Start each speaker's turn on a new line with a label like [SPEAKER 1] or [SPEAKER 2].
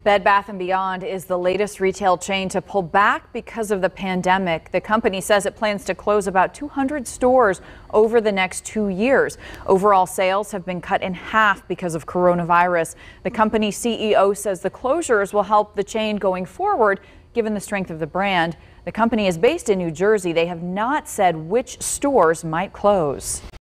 [SPEAKER 1] Bed Bath & Beyond is the latest retail chain to pull back because of the pandemic. The company says it plans to close about 200 stores over the next 2 years. Overall sales have been cut in half because of coronavirus. The company's CEO says the closures will help the chain going forward, given the strength of the brand. The company is based in New Jersey. They have not said which stores might close.